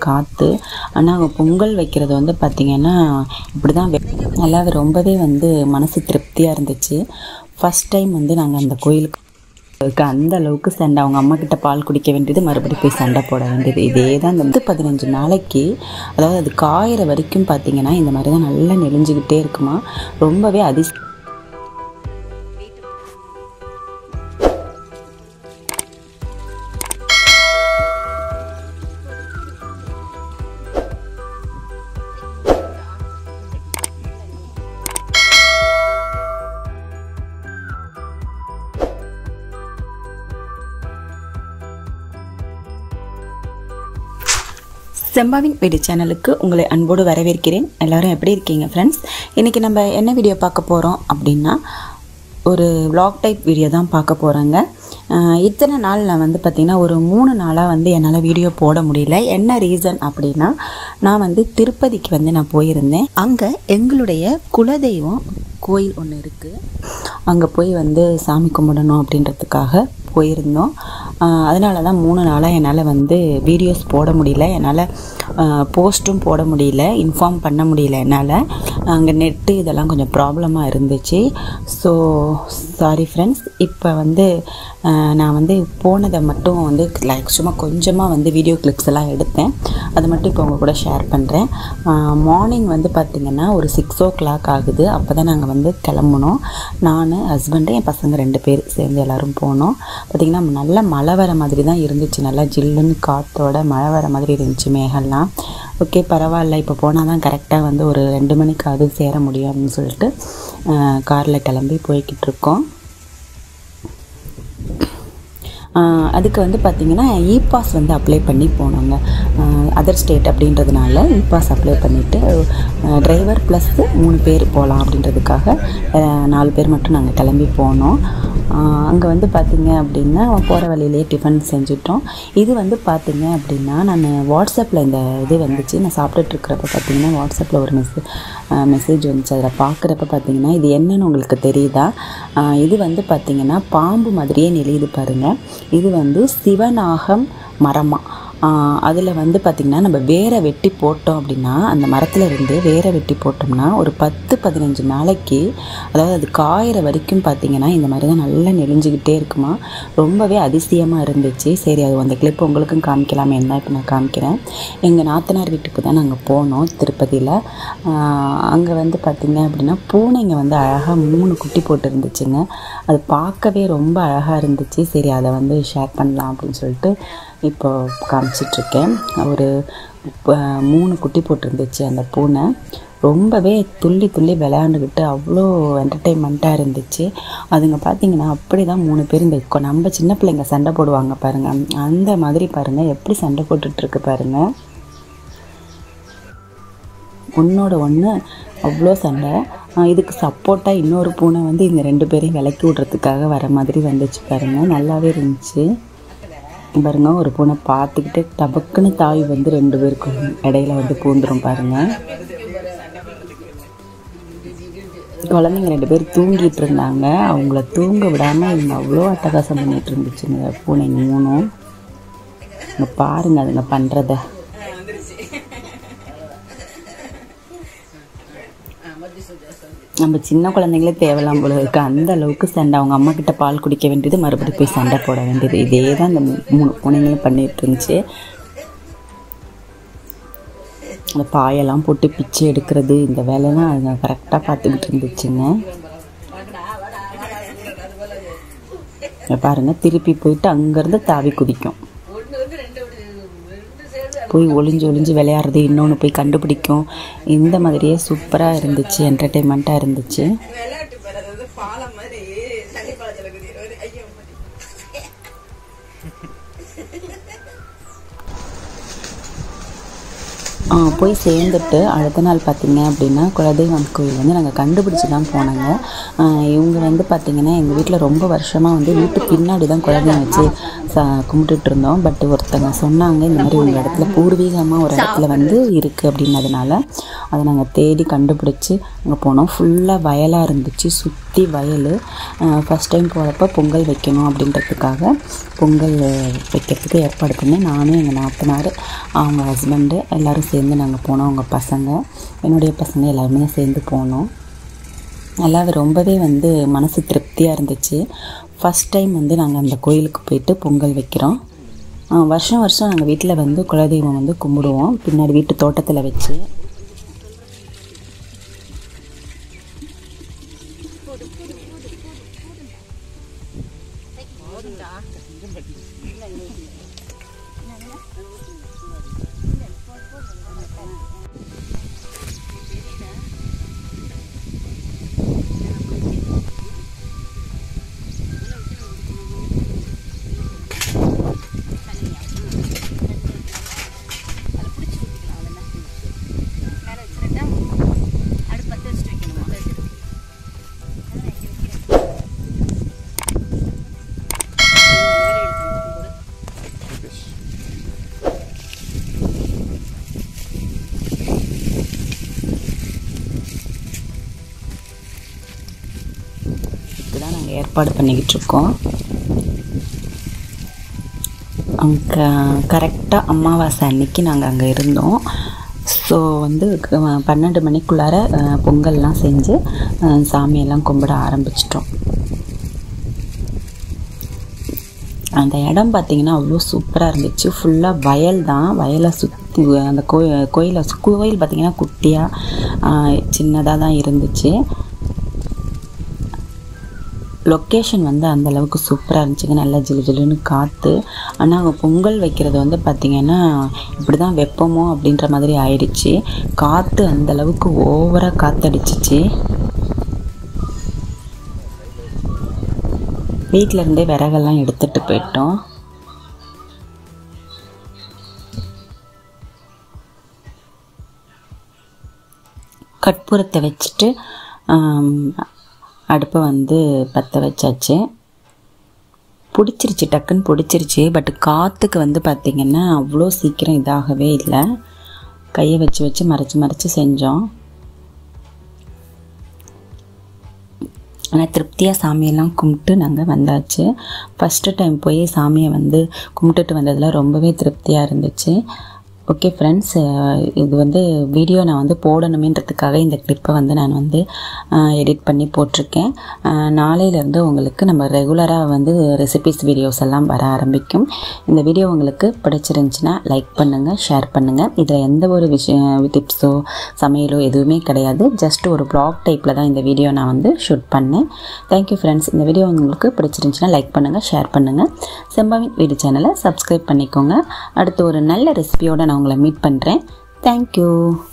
காற்று. ஆனால் பொங்கல் வைக்கிறது வந்து பார்த்திங்கன்னா இப்படி தான் நல்லாவே ரொம்பவே வந்து மனசு திருப்தியாக இருந்துச்சு. ஃபஸ்ட் டைம் வந்து நாங்கள் அந்த கோயிலுக்கு அந்த அளவுக்கு சண்டை. அவங்க அம்மா கிட்ட பால் குடிக்க வேண்டியது, மறுபடியும் போய் சண்டை போட வேண்டியது, இதே தான். இந்த 15 நாளைக்கு, அதாவது அது காயிற வரைக்கும் பார்த்திங்கன்னா இந்த மாதிரி தான் நல்லா நெளிஞ்சிக்கிட்டே இருக்குமா. ரொம்பவே செம்பாவின் வீடியோ சேனலுக்கு உங்களை அன்போடு வரவேற்கிறேன். எல்லோரும் எப்படி இருக்கீங்க ஃப்ரெண்ட்ஸ்? இன்றைக்கி நம்ம என்ன வீடியோ பார்க்க போகிறோம் அப்படின்னா, ஒரு vlog டைப் வீடியோ தான் பார்க்க போகிறேங்க. இத்தனை நாள் நான் வந்து பார்த்திங்கன்னா ஒரு 3 நாளாக வந்து என்னால் வீடியோ போட முடியல. என்ன ரீசன் அப்படின்னா, நான் வந்து திருப்பதிக்கு வந்து நான் போயிருந்தேன். அங்கே எங்களுடைய குலதெய்வம் கோயில் ஒன்று இருக்குது. அங்கே போய் வந்து சாமி கும்பிடணும் அப்படின்றதுக்காக போயிருந்தோம். அதனால தான் 3 நாளாக என்னால் வந்து வீடியோஸ் போட முடியல. என்னால் போஸ்ட்டும் போட முடியல, இன்ஃபார்ம் பண்ண முடியல. என்னால் அங்கே நெட்டு இதெல்லாம் கொஞ்சம் ப்ராப்ளமாக இருந்துச்சு. So sorry friends. இப்போ வந்து நான் வந்து போனதை மட்டும் வந்து சும்மா கொஞ்சமாக வந்து வீடியோ கிளிப்ஸ் எல்லாம் எடுத்தேன். அதை மட்டும் இப்போ உங்கள் கூட ஷேர் பண்ணுறேன். மார்னிங் வந்து பார்த்திங்கன்னா ஒரு 6 o'clock ஆகுது. அப்போ தான் நாங்கள் வந்து கிளம்புனோம். நான், ஹஸ்பண்டு, என் பசங்க 2 பேர் சேர்ந்து எல்லோரும் போனோம். பார்த்திங்கன்னா நல்லா மழை வர மாதிரி தான் இருந்துச்சு. நல்லா ஜில்லுன்னு காற்றோட மழை வர மாதிரி இருந்துச்சு மேகம்லாம். ஓகே, பரவாயில்ல, இப்போ போனால் தான் கரெக்டாக வந்து ஒரு 2 மணிக்காவது சேர முடியும் அப்படின்னு சொல்லிட்டு காரில் கிளம்பி போய்கிட்டு இருக்கோம். அதுக்கு வந்து பார்த்திங்கன்னா இ-பாஸ் வந்து அப்ளை பண்ணி போனோங்க. அதர் ஸ்டேட் அப்படின்றதுனால இ-பாஸ் அப்ளை பண்ணிவிட்டு டிரைவர் ப்ளஸ் 3 பேர் போகலாம் அப்படின்றதுக்காக 4 பேர் மட்டும் நாங்கள் கிளம்பி போனோம். அங்கே வந்து பார்த்திங்க அப்படின்னா போகிற வழியிலே டிஃபன் செஞ்சுட்டோம். இது வந்து பார்த்திங்க அப்படின்னா நான் வாட்ஸ்அப்பில் இந்த இது வந்துச்சு. நான் சாப்பிட்டுட்ருக்கிறப்ப பார்த்திங்கன்னா வாட்ஸ்அப்பில் ஒரு மெசேஜ் வந்துச்சு. அதில் பார்க்குறப்ப பார்த்திங்கன்னா இது என்னன்னு உங்களுக்கு தெரியுதா? இது வந்து பார்த்திங்கன்னா பாம்பு மாதிரியே நெளியுது பாருங்கள். இது வந்து சிவநாகம் மரமாக. அதில் வந்து பார்த்திங்கன்னா நம்ம வேரை வெட்டி போட்டோம் அப்படின்னா, அந்த மரத்தில் இருந்து வேரை வெட்டி போட்டோம்னா ஒரு 10-15 நாளைக்கு, அதாவது அது காயிற வரைக்கும் பார்த்திங்கன்னா இந்த மாதிரி தான் நல்லா நெளிஞ்சிக்கிட்டே இருக்குமா. ரொம்பவே அதிசயமாக இருந்துச்சு. சரி, அது அந்த கிளிப் உங்களுக்கும் காமிக்கலாமே என்ன, இப்போ நான் காமிக்கிறேன். எங்கள் நாத்தனார் வீட்டுக்கு தான் நாங்கள் போனோம் திருப்பதியில். அங்கே வந்து பார்த்திங்க அப்படின்னா பூனைங்க வந்து அழகாக 3 குட்டி போட்டு இருந்துச்சுங்க. அது பார்க்கவே ரொம்ப அழகாக இருந்துச்சு. சரி, அதை வந்து ஷேர் பண்ணலாம் அப்படின்னு சொல்லிட்டு இப்போ காமிச்சிட்ருக்கேன். ஒரு 3 குட்டி போட்டிருந்துச்சு அந்த பூனை. ரொம்பவே துள்ளி துள்ளி விளையாண்டுக்கிட்டு அவ்வளோ என்டர்டெயின்மெண்ட்டாக இருந்துச்சு. அதுங்க பார்த்திங்கன்னா அப்படி தான் 3 பேர் இந்த நம்ம சின்ன பிள்ளைங்க சண்டை போடுவாங்க பாருங்கள், அந்த மாதிரி பாருங்கள் எப்படி சண்டை போட்டுட்ருக்கு பாருங்கள். ஒன்றோட ஒன்று அவ்வளோ சண்டை. இதுக்கு சப்போர்ட்டாக இன்னொரு பூனை வந்து இந்த 2 பேரையும் விலக்கி விட்றதுக்காக வர மாதிரி வந்துச்சு பாருங்கள். நல்லாவே இருந்துச்சு பாருங்கள். ஒரு பூனை பார்த்துக்கிட்டு டபக்குன்னு தாவி வந்து 2 பேருக்கும் இடையில வந்து பூந்துடும் பாருங்கள். குழந்தைங்க 2 பேர் தூங்கிட்டு இருந்தாங்க. அவங்கள தூங்க விடாமல் இவங்க அவ்வளோ அட்டகாசம் பண்ணிகிட்டு இருந்துச்சுங்க பூனைங்க 3ம். இங்கே பாருங்கள் அதுங்க பண்ணுறத. நம்ம சின்ன குழந்தைங்களே தேவலாம் போல இருக்குது, அந்த அளவுக்கு சண்டை. அவங்க அம்மா கிட்ட பால் குடிக்க வேண்டியது, மறுபடியும் போய் சண்டை போட வேண்டியது, இதே தான் இந்த 3 பூனைங்களும் பண்ணிட்டு இருந்துச்சு. அந்த பாயெல்லாம் போட்டு பிச்சை எடுக்கிறது, இந்த வேலையெல்லாம் அதுங்க கரெக்டாக பார்த்துக்கிட்டு இருந்துச்சுங்க. பாருங்கள், திருப்பி போயிட்டு அங்கேருந்து தாவி குதிக்கும். போய் ஒளிஞ்சு விளையாடுறது, இன்னொன்று போய் கண்டுபிடிக்கும். இந்த மாதிரியே சூப்பராக இருந்துச்சு, என்டர்டெயின்மெண்ட்டாக இருந்துச்சு. போய் சேர்ந்துட்டு அடுத்த நாள் பார்த்திங்க அப்படின்னா குலதெய்வம் கோயில் வந்து நாங்கள் கண்டுபிடிச்சி தான் போனாங்க. இவங்க வந்து பார்த்திங்கன்னா எங்கள் வீட்டில் ரொம்ப வருஷமாக வந்து வீட்டு பின்னாடி தான் குலதெய்வம் வச்சு கும்பிட்டுட்டு இருந்தோம். பட் ஒருத்தங்க சொன்னாங்க இந்த மாதிரி உங்கள் இடத்துல பூர்வீகமாக ஒரு இடத்துல வந்து இருக்குது அப்படின்னதுனால அதை நாங்கள் தேடி கண்டுபிடிச்சி அங்கே போனோம். ஃபுல்லாக வயலாக இருந்துச்சு, சுற்றி வயல். ஃபஸ்ட் டைம் போகிறப்ப பொங்கல் வைக்கணும் அப்படின்றதுக்காக பொங்கல் வைக்கிறதுக்கு ஏற்பாடு பண்ணி நானும் எங்கள் நாத்தனார் அவங்க ஹஸ்பண்டு எல்லோரும் சேர்ந்து நாங்கள் போனோம். அவங்க பசங்க, என்னுடைய பசங்க எல்லாருமே சேர்ந்து போனோம். நல்லா ரொம்பவே வந்து மனசு திருப்தியாக இருந்துச்சு. ஃபஸ்ட் டைம் வந்து நாங்கள் அந்த கோயிலுக்கு போயிட்டு பொங்கல் வைக்கிறோம். வருஷம் வருஷம் நாங்கள் வீட்டில் வந்து குலதெய்வம் வந்து கும்பிடுவோம், பின்னாடி வீட்டு தோட்டத்தில் வச்சு. தான் நாங்கள் ஏற்பாடு பண்ணிக்கிட்டு இருக்கோம். அங்கே கரெக்டாக அமாவாசை அன்னைக்கு நாங்கள் அங்கே இருந்தோம். ஸோ வந்து 12 மணிக்குள்ளார பொங்கல்லாம் செஞ்சு சாமியெல்லாம் கும்பிட ஆரம்பிச்சிட்டோம். அந்த இடம் பார்த்திங்கன்னா அவ்வளோ சூப்பராக இருந்துச்சு. ஃபுல்லாக வயல் தான், வயலை சுற்றி அந்த கோயில் பார்த்திங்கன்னா குட்டியாக சின்னதாக தான் இருந்துச்சு. லொக்கேஷன் வந்து அந்தளவுக்கு சூப்பராக இருந்துச்சுங்க, நல்லா ஜிலு ஜிலுன்னு காற்று. ஆனால் அவங்க பொங்கல் வைக்கிறது வந்து பார்த்திங்கன்னா இப்படி தான் வெப்பமோ அப்படின்ற மாதிரி ஆயிடுச்சு. காற்று அந்தளவுக்கு ஓவராக காற்றடிச்சிச்சு. வீட்டிலருந்தே விறகெல்லாம் எடுத்துகிட்டு போயிட்டோம். கற்பூரத்தை வச்சுட்டு அடுப்பை வந்து பற்ற வச்சாச்சு. பிடிச்சிருச்சு, டக்குன்னு பிடிச்சிருச்சு. பட் காற்றுக்கு வந்து பார்த்திங்கன்னா அவ்வளோ சீக்கிரம் இதாகவே இல்லை. கையை வச்சு மறைச்சி செஞ்சோம். ஆனால் திருப்தியாக சாமியெல்லாம் கும்பிட்டு நாங்கள் வந்தாச்சு. ஃபஸ்ட்டு டைம் போய் சாமியை வந்து கும்பிட்டுட்டு வந்ததில் ரொம்பவே திருப்தியாக இருந்துச்சு. ஓகே ஃப்ரெண்ட்ஸ், இது வந்து வீடியோ நான் வந்து போடணுமேன்றதுக்காக இந்த கிளிப்பை வந்து நான் வந்து எடிட் பண்ணி போட்டிருக்கேன். நாளையிலேருந்து உங்களுக்கு நம்ம ரெகுலராக வந்து ரெசிபிஸ் வீடியோஸ் எல்லாம் வர ஆரம்பிக்கும். இந்த வீடியோ உங்களுக்கு பிடிச்சிருந்துச்சின்னா லைக் பண்ணுங்கள், ஷேர் பண்ணுங்கள். இதில் எந்த ஒரு டிப்ஸோ சமையலோ எதுவுமே கிடையாது. ஜஸ்ட் ஒரு ப்ளாக் டைப்பில் தான் இந்த வீடியோ நான் வந்து ஷூட் பண்ணேன். Thank you friends. இந்த வீடியோ உங்களுக்கு பிடிச்சிருந்துச்சின்னா லைக் பண்ணுங்கள், ஷேர் பண்ணுங்கள். செம்பாவின் வீடு சேனலை சப்ஸ்கிரைப் பண்ணிக்கோங்க. அடுத்து ஒரு நல்ல ரெசிபியோட நான் உங்களை மீட் பண்ணுறேன். தேங்க்யூ.